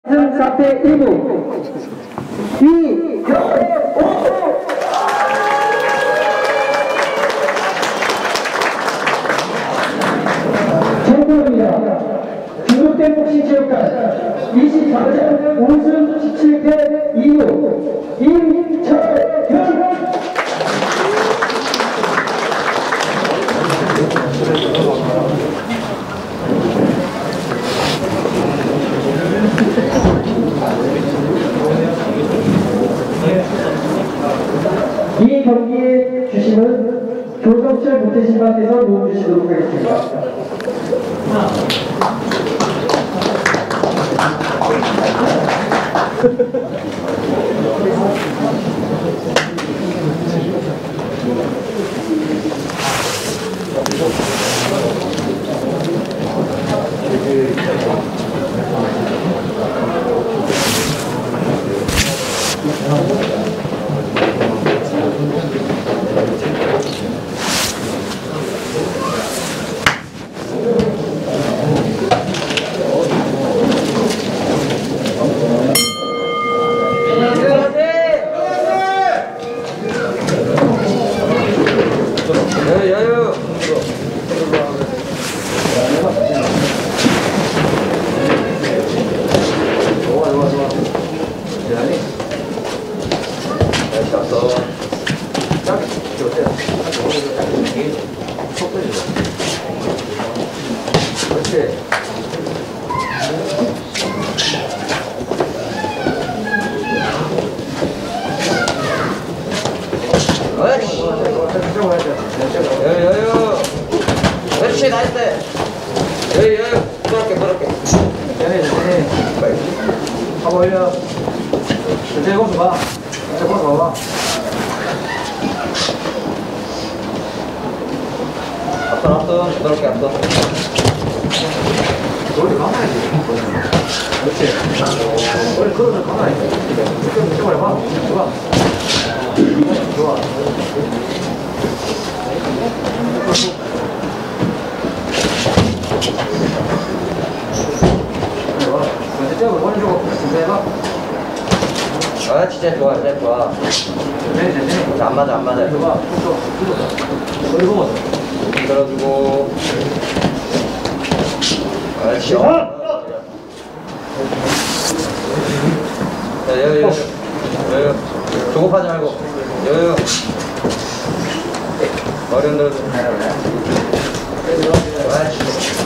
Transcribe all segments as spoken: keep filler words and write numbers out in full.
사 대 일 부 이경호 정보입니다. 중국대 복싱체육관 이십사 점 우승 십칠 대 이 호 임철현. 이 경기의 주심은 조성철 모태심판께서 도움주시도록 하겠습니다. 그렇지, 나이스. 여유, 여유. 부드럽게, 부드럽게. 네네, 네네. 하고 올려. 천천히 공수 봐. 천천히 공수 봐봐. 앞선, 앞선. 부드럽게, 앞선. 너희 가만히 그렇지. 우리 그릇을 가만히 이렇게 이쪽으로 해봐. 좋아. 좋아. 이쪽으로 보내주고 진짜 해봐. 아, 진짜 좋아, 진짜 좋아. 네, 네, 네. 안 맞아, 안 맞아. 좋아. 그리고 들어주고. 그렇지. 자, 여유, 여유. 여유. 조급하지 말고. 여유. 머리 흔들어줘. 그렇지.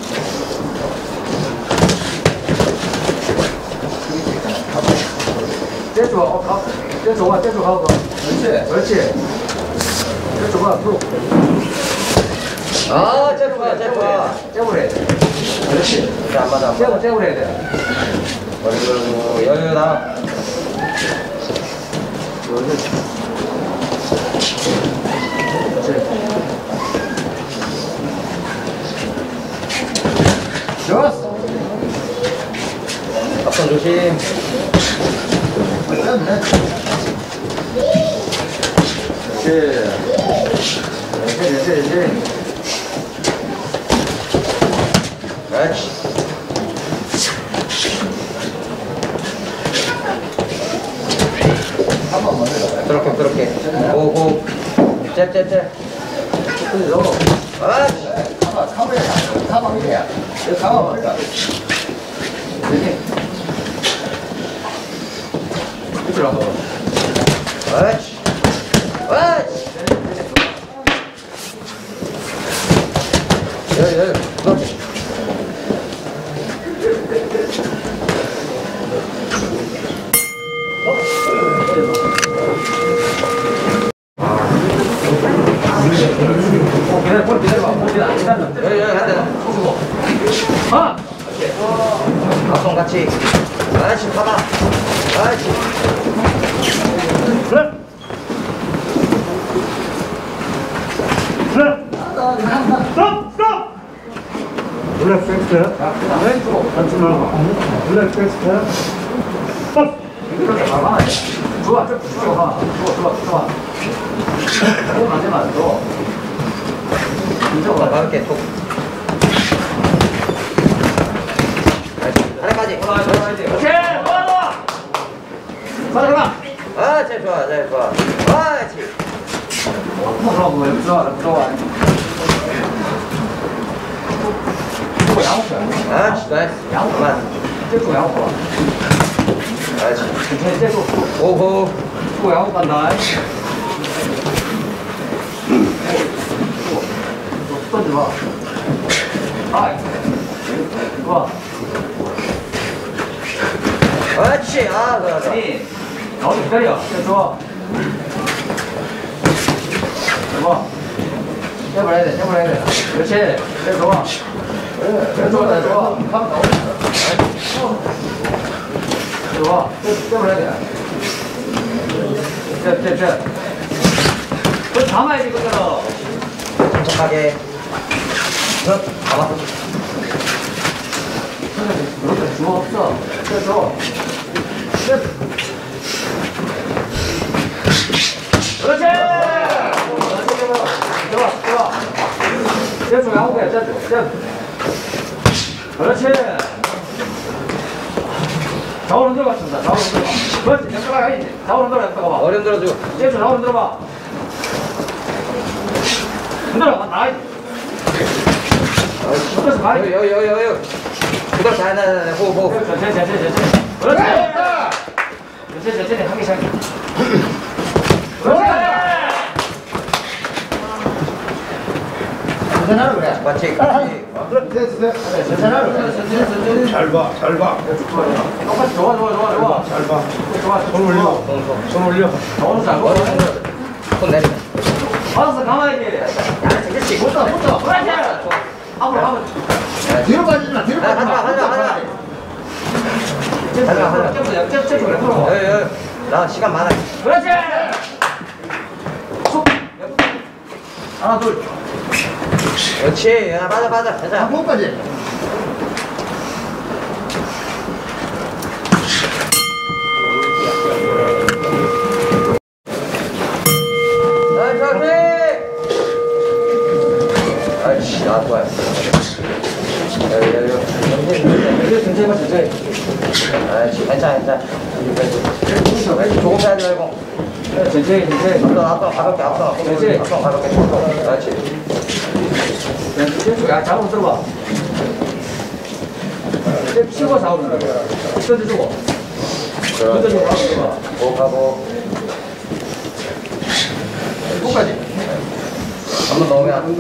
떼줘, 어, 가. 떼줘, 가, 떼줘, 가. 그렇지. 그렇지. 떼줘, 가, 프로. 아, 쟤 좋아, 쟤 좋아. 떼버려 해야 돼. 그렇지. 그래, 안 맞아, 안 떼버, 맞아. 떼버려 해야 돼. 머리 들어주고, 여유 나. 그렇지. 좋았어. 앞선 조심. 그렇지. 그렇지, 그렇지. 그렇지. 한번 먼저 부드럽게, 부드럽게. 고, 고. 잽, 잽, 잽. 근데 너, 그렇지. 가봐, 가봐야 돼. 가봐, 이래야. 여기 가봐, 그러니까. 이렇게. 이쪽으로 한번. 그렇지. 그렇지. 여유, 여유. 부드럽게. 기다려, 볼 기다려봐. 볼 기다려. 안 기다려. 여유, 여유, 한 대 더. 소수고. 아! 앞선 같이. 그렇지, 파봐. 그렇지. 그래! 그래! 스톱! 스톱! 블랙 팩스트. 왼쪽. 같이 말고. 블랙 팩스트. 스톱! 이렇게 봐봐. 좋아, 쭉 좋아. 좋아, 좋아, 좋아. 오, 맞지 마, 또. 이쪽으로 가볍게 톡. 하나까지. 오케이! 가라. 아, 제 좋아, 제 좋아. 아, 그렇지. 들어와, 들어와, 들어와. 또 양호야. 아, 나이스. 양호야. 또 양호야. 그렇지. 이제 또 오호. 또 양호 간다. 또 들어와. 아, 좋아. 그렇지. 아, 그래, 그래. 아니, 나도 기다려. 좋아. 좋아. 해버려야 돼, 해버려야 돼. 그렇지. 그래, 좋아. 그래, 좋아, 그래, 좋아. 한번 더. 좋아. 해버려야 돼. 자, 자, 자. 그거 담아야지, 그거는. 천천하게. 응, 가봐. 그렇게 주워 없어. 그래, 좋아. 그렇지! 좋아, 좋아. 쟤도 양호해, 쟤도. 쟤도. 그렇지. 좌우로 흔들어 봤습니다. 좌우로 흔들어 봐. 그렇지, 옆으로 가야지. 좌우로 흔들어, 옆으로 가봐. 머리 흔들어주고. 쟤도 좌우로 흔들어 봐. 흔들어, 나가야지. 흔들어서 가야지. 여기, 여기, 여기, 여기. 그걸 잘, 잘, 잘, 호, 호. 천천히, 천천히, 천천히. 그렇지! 천천히, 천천히, 한 개씩 한 개. 그렇지! 대단하라 그래. 맞지? 그래, 됐어, 됐어. 대단하라 그래. 잘 봐, 잘 봐, 똑같이 좋아, 좋아, 좋아, 좋아. 잘 봐. 좋아, 손 올려, 손 올려. 좋은 잘 머리 좋아. 흔들어. 손 내리자. 받아서 가만히. 그렇지. 붙어, 붙어. 그렇지! 앞으로, 앞으로. 뒤로 빠지지 마, 뒤로 아, 빠지지 마. 하지 마, 하지 마, 하지 마. 하지 마, 하지 마. 잽서, 잽서, 잽서, 그래, 풀어. 여기, 여기. 나 시간 많아. 그렇지! 속. 하나, 둘. 그렇지. 야, 맞아, 맞아. 가자. 한 번까지. 나이스, 그렇지. 아이씨, 아, 좋아요. 여기, 여기, 여기. 이제 천천히 봐, 천천히. 아이씨, 괜찮아, 괜찮아. 왼쪽 조금 빼야 돼, 말고. 천천히, 천천히. 앞서, 앞서, 가볍게, 앞서. 그렇지. 앞서, 가볍게. 그렇지. 야, 잡으면 들어봐. 잽 치고 잡으면 들어봐. 던져주고. 던져주고, 바로 들어봐. 호흡하고. 끝까지. 한번 넣으면.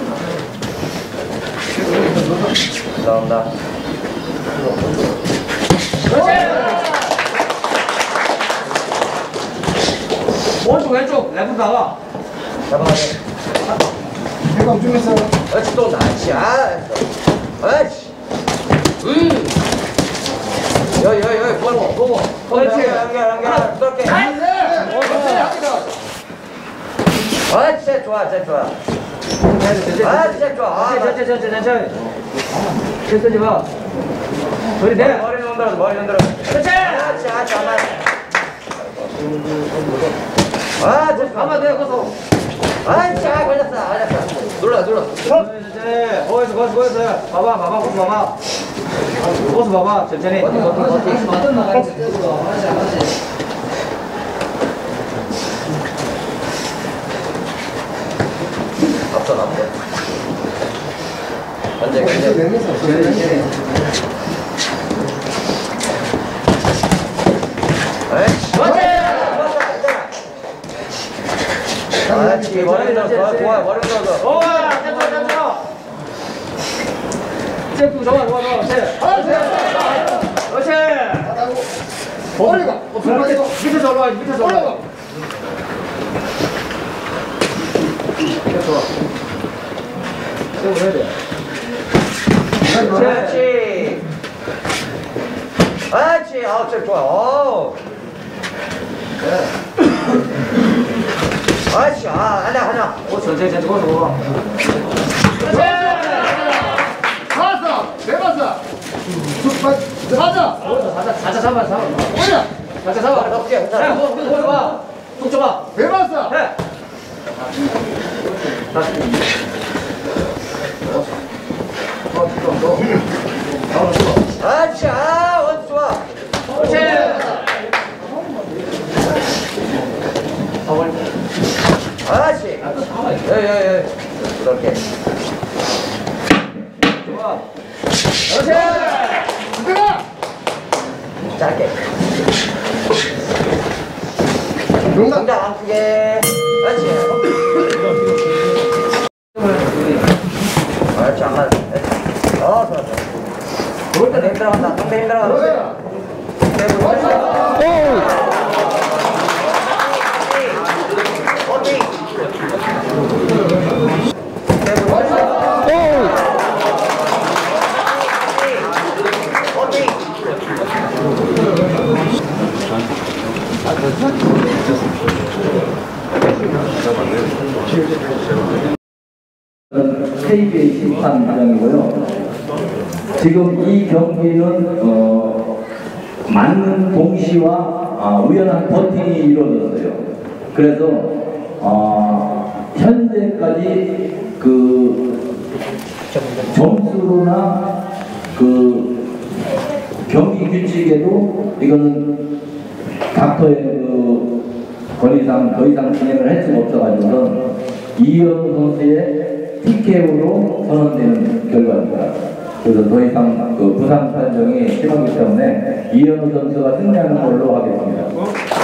나온다. 오른쪽, 왼쪽, 레프트 나가. 잡아가게. 해방 좀 했어. 그렇지, 또 나이스. 아, 아이씨. 음. 여기, 여기, 여기, 보고, 보고. 그렇지. 연결, 연결, 부드럽게. 아, 진짜 좋아, 진짜 좋아. 아, 진짜 좋아. 아, 천천히, 천천히, 천천히. 천천히 봐. 머리 내. 머리 흔들어, 머리 흔들어. 그렇지. 아, 진짜, 아, 잠깐만. 아, 진짜. 가만 내, 거기서. 아, 진짜, 걸렸어, 걸렸어. 눌러, 눌러. 천천히. 거기서, 거기서, 거기서. 봐봐, 봐봐, 거기서 봐봐. 거기서 봐봐, 천천히. 버티, 버티, 버티. 앞서, 앞서. 견제, 견제. 에이씨. 그렇지, 머리 흔들어, 좋아, 좋아, 머리 흔들어. 오, 됐어, 됐어. 잭도 좋아, 좋아, 좋아. 그렇지. 그렇지. 머리가. 어, 밑에, 밑에서 올라와, 밑에서 올라와. 좋아. 세고 해야 돼. 그렇지. 그렇지, 아우, 진짜 좋아. 어우. 아이씨, 아, 하나, 하나. 오, 천천히, 천천히, 거기서 봐봐. 그렇지. 가서, 내봤어. 가자. 거기서 사자, 사자 잡아, 잡아. 뭐야? 사자 잡아. 어떻게, 괜찮아. 야, 거기, 거기 봐. 속 줘봐. 내봤어. 해. 다시. 어, 또, 또. 나오는 거. 아이씨, 아, 원수 좋아. 그렇지. 아씨. 여기, 여기, 여기. 이렇게. 좋아. 그렇지. 짧게. 동작 안 크게. 그렇지. 그렇지, 안 맞아. 어, 좋아, 좋아. 상대 힘들어간다, 상대 힘들어간다. 케이비에이 심판장이고요. 지금 이 경기는 어, 맞는 동시와 아, 우연한 버팅이 이루어졌어요. 그래서 어, 현재까지 그 점수로나 그 경기 규칙에도 이거는 닥터의 그 권위상 더 이상 진행을 할 수가 없어가지고는 이현우 선수의 티케이오로 선언되는 결과입니다. 그래서 더 이상 그 부상 판정이 심하기 때문에 이현우 선수가 승리하는 걸로 하겠습니다.